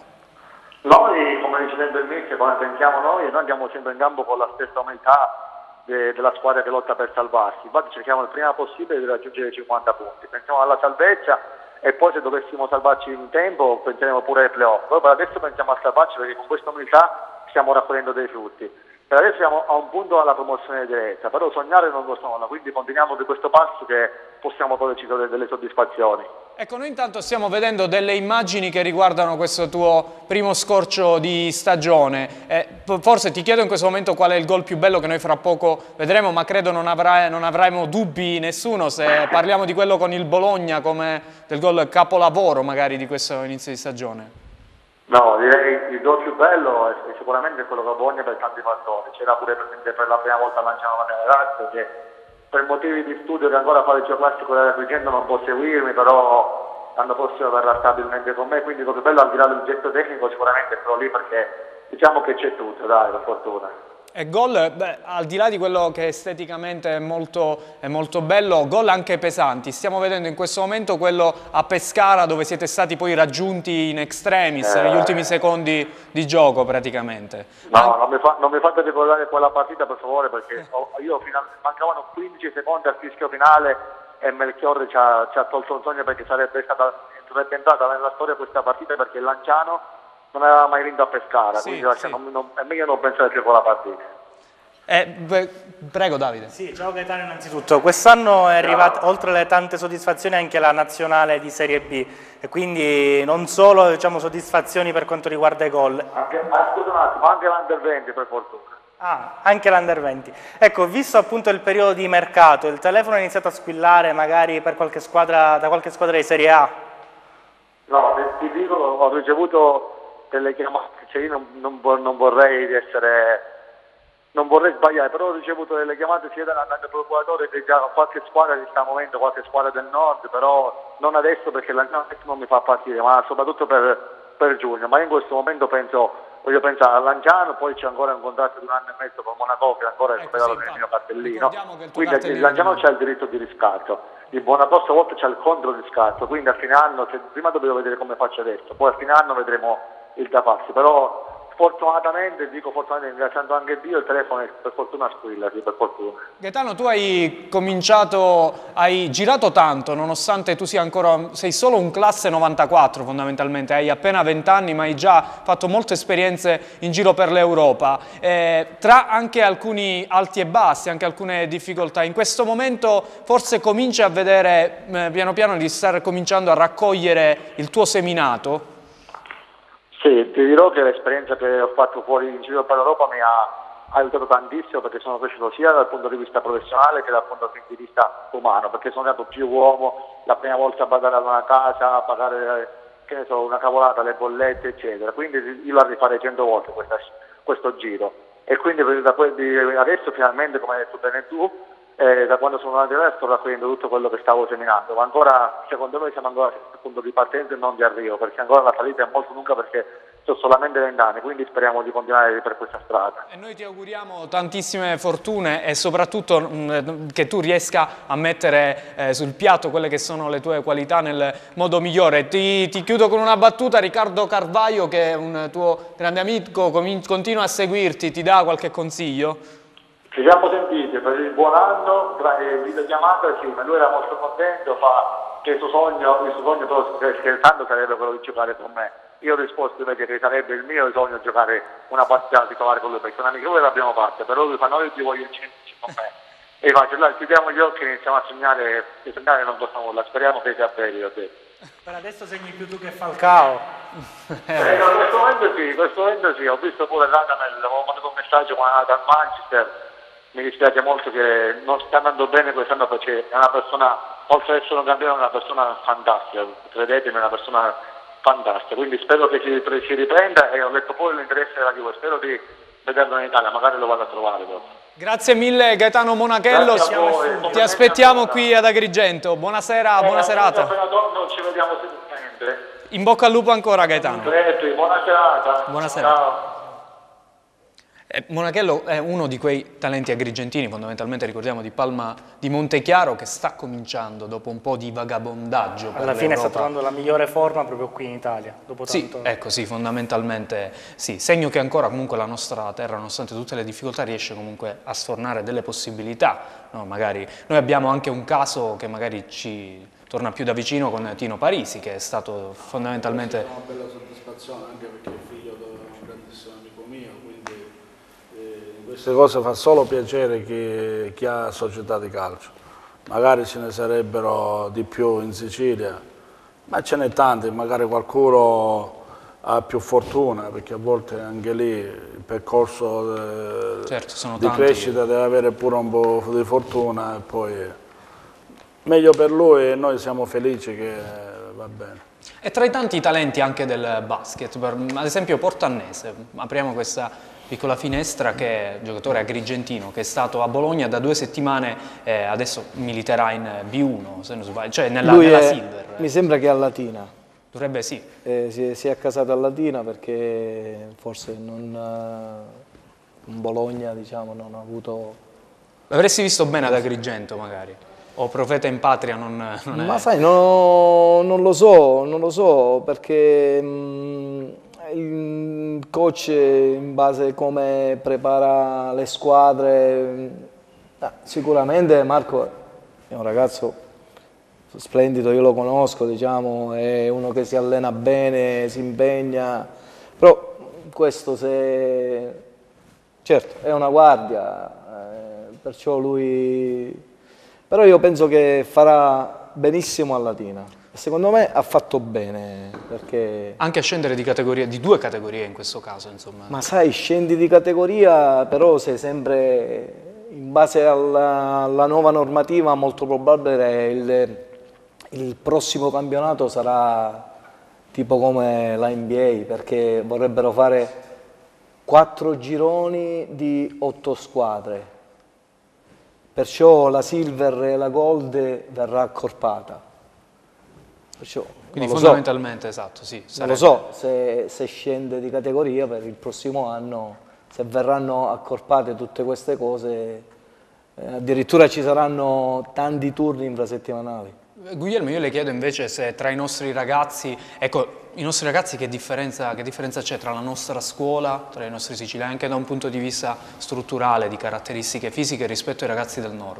H: Noi, come dice sempre il mister, come pensiamo noi, noi andiamo sempre in campo con la stessa umiltà de della squadra che lotta per salvarsi. Infatti cerchiamo il prima possibile di raggiungere i cinquanta punti. Pensiamo alla salvezza e poi se dovessimo salvarci in tempo penseremo pure ai playoff. Però per adesso pensiamo a salvarci perché con questa umiltà stiamo raccogliendo dei frutti. Per adesso siamo a un punto alla promozione diretta, però sognare non lo sono, quindi continuiamo di questo passo che possiamo toglierci delle, delle soddisfazioni.
A: Ecco, noi intanto stiamo vedendo delle immagini che riguardano questo tuo primo scorcio di stagione. Eh, forse ti chiedo in questo momento qual è il gol più bello che noi fra poco vedremo, ma credo non, avrai, non avremo dubbi nessuno se parliamo di quello con il Bologna come del gol capolavoro magari di questo inizio di stagione.
H: No, direi il gol più bello è sicuramente quello che Bologna per tanti fattori. C'era pure presente per la prima volta a Lanciano nelle ragazze che per motivi di studio che ancora fa il liceo classico della Agrigento non può seguirmi, però l'anno prossimo verrà stabilmente con me, quindi il gol più bello al di là del gesto tecnico sicuramente è quello lì perché diciamo che c'è tutto, dai, per fortuna.
A: E gol, beh, al di là di quello che esteticamente è molto, è molto bello, gol anche pesanti. Stiamo vedendo in questo momento quello a Pescara dove siete stati poi raggiunti in extremis, eh. negli ultimi secondi di gioco praticamente.
H: No, An non, mi fa, non mi fate ricordare quella partita per favore perché io mancavano quindici secondi al fischio finale e Melchiorre ci ha, ci ha tolto un sogno perché sarebbe, stata, sarebbe entrata nella storia questa partita perché il Lanciano non aveva mai vinto a Pescara, sì, quindi sì. non, non, è meglio non pensare più con la partita.
A: Eh, beh, prego Davide.
B: Sì, ciao Gaetano innanzitutto. Quest'anno è arrivata, oltre alle tante soddisfazioni, anche la nazionale di Serie B e quindi non solo diciamo, soddisfazioni per quanto riguarda i gol.
H: Anche, ma scusa un attimo, anche l'Under venti per fortuna.
B: Ah, anche l'Under venti. Ecco, visto appunto il periodo di mercato, il telefono è iniziato a squillare magari per qualche squadra, da qualche squadra di Serie A?
H: No, ti dico, ho ricevuto delle chiamate, cioè io non, non, non vorrei essere, non vorrei sbagliare, però ho ricevuto delle chiamate sia dal procuratore che già qualche squadra che sta muovendo, qualche squadra del nord, però non adesso perché la non mi fa partire, ma soprattutto per, per giugno, ma io in questo momento penso, voglio pensare a Lanciano, poi c'è ancora un contratto di un anno e mezzo con Monaco che ancora è superato ecco, sì, nel mio cartellino, quindi il, il Lanciano c'ha il diritto di riscatto. Il Buonaposto a volte c'è il contro riscatto, quindi a fine anno, se, prima dovevo vedere come faccio adesso, poi a fine anno vedremo il da farsi, però fortunatamente, dico fortunatamente, ringraziando anche Dio, il telefono è per fortuna squilla, sì, per fortuna.
A: Gaetano, tu hai cominciato, hai girato tanto, nonostante tu sia ancora, sei solo un classe novantaquattro fondamentalmente, hai appena venti anni ma hai già fatto molte esperienze in giro per l'Europa, eh, tra anche alcuni alti e bassi, anche alcune difficoltà. In questo momento forse cominci a vedere eh, piano piano di stare cominciando a raccogliere il tuo seminato?
H: Sì, ti dirò che l'esperienza che ho fatto fuori in giro per l'Europa mi ha aiutato tantissimo perché sono cresciuto sia dal punto di vista professionale che dal punto di vista umano, perché sono andato più uomo, la prima volta a badare a una casa, a pagare che ne so, una cavolata, le bollette eccetera, quindi io la rifarei cento volte questa, questo giro e quindi da adesso finalmente, come hai detto bene tu, eh, da quando sono andato sto raccogliendo tutto quello che stavo seminando, ma ancora secondo me siamo ancora al punto di partenza e non di arrivo, perché ancora la salita è molto lunga perché sono solamente venti anni, quindi speriamo di continuare per questa strada.
A: E noi ti auguriamo tantissime fortune e soprattutto mh, che tu riesca a mettere eh, sul piatto quelle che sono le tue qualità nel modo migliore. Ti, ti chiudo con una battuta, Riccardo Carvaio, che è un tuo grande amico, continua a seguirti, ti dà qualche consiglio?
H: Ci siamo sentiti per il buon anno, tra le videochiamate, sì, ma lui era molto contento, fa che il suo sogno, il suo sogno però scherzando sarebbe quello di giocare con me. Io ho risposto invece che sarebbe il mio sogno giocare una partita di trovare con lui, perché un amico noi l'abbiamo fatta, però lui fa noi ti voglio insieme con me. E faccio, allora chiudiamo gli occhi e iniziamo a sognare, e sognare non costa nulla, speriamo che sia vero, io te.
B: Per adesso segni più tu che Falcao.
H: eh, in questo momento sì, in questo momento sì, ho visto pure Radamel, avevo mandato un messaggio dal Manchester. Mi dispiace molto che non sta andando bene quest'anno perché è una persona, oltre ad essere un campione, è una persona fantastica, credetemi, è una persona fantastica, quindi spero che si, si riprenda e ho letto poi l'interesse della Juve, spero di vederlo in Italia, magari lo vado a trovare dopo.
A: Grazie mille Gaetano Monachello, ti aspettiamo qui ad Agrigento, buonasera, buona serata.
H: Appena torno ci vediamo sicuramente.
A: In bocca al lupo ancora Gaetano.
H: Buona serata.
A: Buonasera.
H: Ciao.
A: Eh, Monachello è uno di quei talenti agrigentini, fondamentalmente ricordiamo di Palma di Montechiaro, che sta cominciando dopo un po' di vagabondaggio per
B: alla fine sta
A: l'Europa.
B: trovando la migliore forma proprio qui in Italia, dopo
A: Sì,
B: tanto...
A: ecco sì, fondamentalmente sì, segno che ancora comunque la nostra terra, nonostante tutte le difficoltà, riesce comunque a sfornare delle possibilità, no? Magari noi abbiamo anche un caso che magari ci torna più da vicino con Tino Parisi, che è stato fondamentalmente...
D: È una bella soddisfazione anche perché è figlio di un grandissimo amico mio, quindi eh, queste cose fa solo piacere chi, chi ha società di calcio. Magari ce ne sarebbero di più in Sicilia, ma ce n'è tanti, magari qualcuno ha più fortuna, perché a volte anche lì il percorso eh,
A: certo, sono
D: di
A: tanti.
D: crescita deve avere pure un po' di fortuna e poi meglio per lui e noi siamo felici che va bene.
A: E tra i tanti talenti anche del basket, per, ad esempio Portannese, apriamo questa piccola finestra, che è giocatore agrigentino, che è stato a Bologna da due settimane, eh, adesso militerà in B uno, se non sbaglio, cioè nella,
G: Lui
A: nella
G: è,
A: Silver.
G: mi sembra che è a Latina.
A: Dovrebbe sì.
G: Eh, si, è, si è accasato a Latina perché forse non, eh, in Bologna diciamo, non ha avuto...
A: L'avresti visto bene ad Agrigento magari? O Profeta in Patria non, non è...
G: Ma sai, no, non lo so, non lo so, perché mh, il coach in base a come prepara le squadre, mh, sicuramente Marco è un ragazzo splendido, io lo conosco, diciamo, è uno che si allena bene, si impegna, però questo se... certo, è una guardia, eh, perciò lui... Però io penso che farà benissimo a Latina. Secondo me ha fatto bene, perché...
A: Anche a scendere di categoria, di due categorie in questo caso, insomma.
G: Ma sai, scendi di categoria, però sei sempre, in base alla, alla nuova normativa, molto probabile il, il prossimo campionato sarà tipo come la N B A, perché vorrebbero fare quattro gironi di otto squadre. Perciò la Silver e la Gold verrà accorpata. Perciò,
A: Quindi
G: non
A: fondamentalmente, so, esatto, sì.
G: Non lo so se, se scende di categoria per il prossimo anno, se verranno accorpate tutte queste cose, eh, addirittura ci saranno tanti turni infrasettimanali.
A: Guglielmo, io le chiedo invece se tra i nostri ragazzi, ecco, i nostri ragazzi che differenza, che differenza c'è tra la nostra scuola, tra i nostri siciliani, anche da un punto di vista strutturale, di caratteristiche fisiche rispetto ai ragazzi del nord?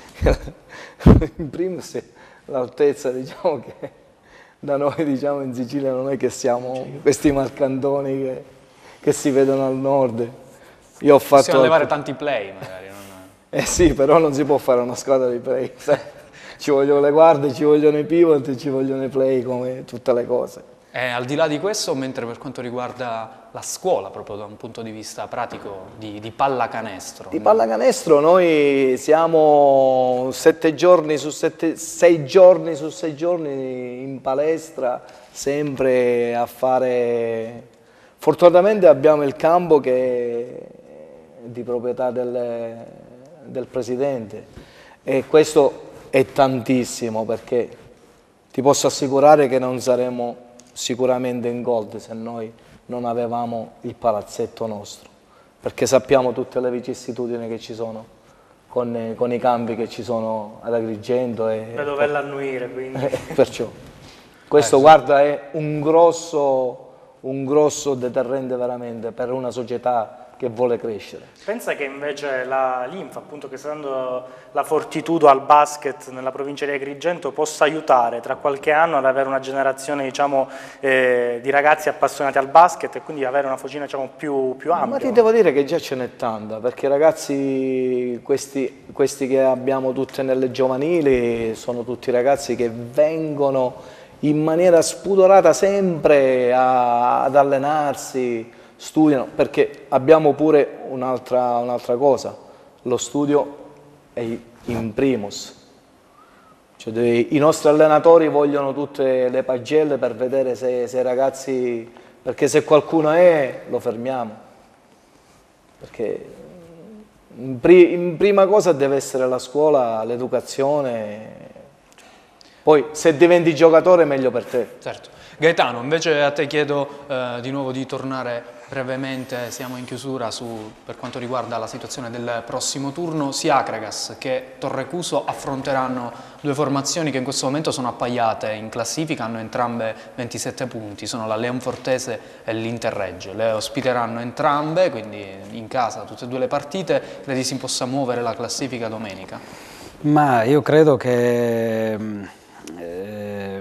G: In primis l'altezza, diciamo che da noi diciamo in Sicilia non è che siamo questi marcantoni che, che si vedono al nord. Io ho fatto...
A: Possiamo levare tanti play magari. Non...
G: Eh sì, però non si può fare una squadra di play. Ci vogliono le guardie, ci vogliono i pivot, ci vogliono i play come tutte le cose.
A: E al di là di questo, mentre per quanto riguarda la scuola, proprio da un punto di vista pratico, di, di pallacanestro?
G: Di pallacanestro noi siamo sette giorni su sette, sei giorni su sei giorni in palestra, sempre a fare... Fortunatamente abbiamo il campo che è di proprietà del, del presidente e questo è tantissimo, perché ti posso assicurare che non saremo sicuramente in Gold se noi non avevamo il palazzetto nostro, perché sappiamo tutte le vicissitudini che ci sono con, con i campi che ci sono ad Agrigento e
B: da dove annuire, quindi.
G: Perciò questo eh, guarda è un grosso, un grosso deterrente veramente per una società che vuole crescere.
B: Pensa che invece la Linfa, appunto, che sta dando la fortitudo al basket nella provincia di Agrigento, possa aiutare tra qualche anno ad avere una generazione, diciamo, eh, di ragazzi appassionati al basket e quindi avere una focina, diciamo, più, più ampia?
G: Ma ti devo dire che già ce n'è tanta, perché i ragazzi, questi, questi che abbiamo tutte nelle giovanili, sono tutti ragazzi che vengono in maniera spudorata sempre a, ad allenarsi, studiano, perché abbiamo pure un'altra un'altra cosa, lo studio è in primus, Cioè, dei, i nostri allenatori vogliono tutte le pagelle per vedere se, se i ragazzi, perché se qualcuno è, lo fermiamo. Perché in, pri, in prima cosa deve essere la scuola, l'educazione. Poi se diventi giocatore meglio per te.
A: Certo. Gaetano, invece a te chiedo eh, di nuovo di tornare brevemente, siamo in chiusura su, per quanto riguarda la situazione del prossimo turno. Sia Akragas che Torrecuso affronteranno due formazioni che in questo momento sono appaiate in classifica, hanno entrambe ventisette punti, sono la Leonfortese e l'Interreggio. Le ospiteranno entrambe, quindi in casa tutte e due le partite. Credi si possa muovere la classifica domenica?
C: Ma io credo che eh,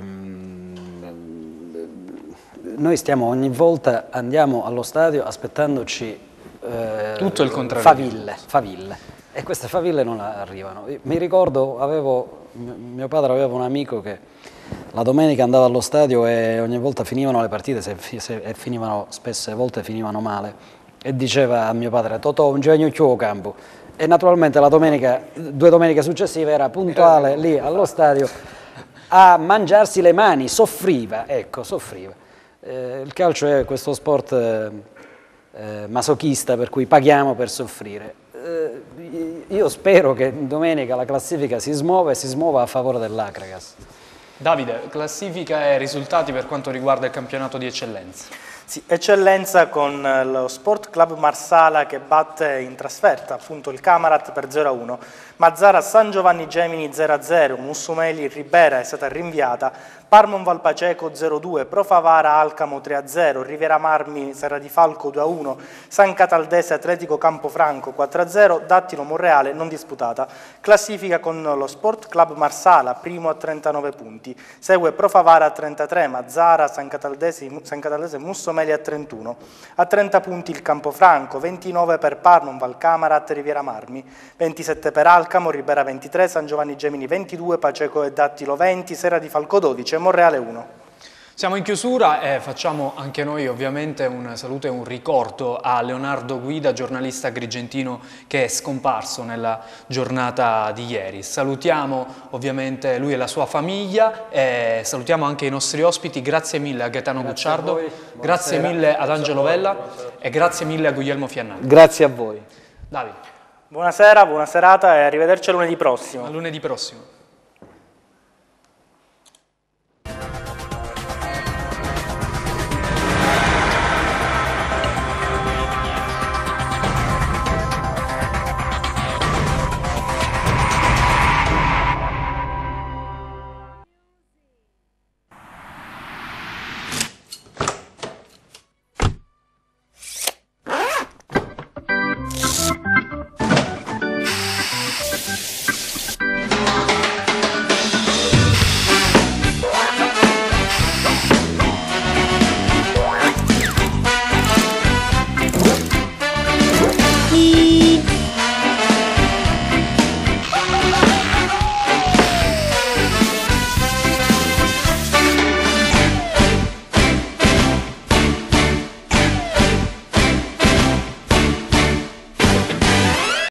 C: noi stiamo ogni volta, andiamo allo stadio aspettandoci eh,
A: tutto il contrario,
C: faville, faville, e queste faville non arrivano. Mi ricordo, avevo, mio padre aveva un amico che la domenica andava allo stadio e ogni volta finivano le partite, se, se, e finivano, spesse volte finivano male, e diceva a mio padre: Totò, un genio chiuo campo. E naturalmente la domenica, due domeniche successive era puntuale lì allo stadio a mangiarsi le mani, soffriva, ecco, soffriva. Eh, il calcio è questo sport eh, eh, masochista per cui paghiamo per soffrire. Eh, io spero che domenica la classifica si smuova e si smuova a favore dell'Akragas.
A: Davide, classifica e risultati per quanto riguarda il campionato di eccellenza.
B: Sì, eccellenza con lo Sport Club Marsala che batte in trasferta appunto il Camarat per zero a uno, Mazzara San Giovanni Gemini zero a zero, Mussumeli Ribera è stata rinviata, Parmon Valpaceco zero a due, Profavara Alcamo tre a zero, Riviera Marmi Serra di Falco due a uno, San Cataldese Atletico Campofranco quattro a zero, Dattilo Monreale non disputata. Classifica con lo Sport Club Marsala primo a trentanove punti, segue Profavara a trentatré, Mazzara San Cataldese, San Cataldese Mussumeli a trentuno, a trenta punti il Campofranco, ventinove per Parmon Valcamarat Riviera Marmi, ventisette per Alcamo, Ribera ventitré, San Giovanni Gemini ventidue, Paceco e Dattilo venti, Serra di Falco dodici e Monreale uno.
A: Siamo in chiusura e facciamo anche noi ovviamente un saluto e un ricordo a Leonardo Guida, giornalista agrigentino che è scomparso nella giornata di ieri. Salutiamo ovviamente lui e la sua famiglia e salutiamo anche i nostri ospiti. Grazie mille a Gaetano
C: Grazie
A: Gucciardo,
C: a
A: grazie mille ad Angelo Vella e grazie mille a Guglielmo Fiannani.
G: Grazie a voi.
A: Davide.
B: Buonasera, buona serata e arrivederci a lunedì prossimo.
A: A lunedì prossimo.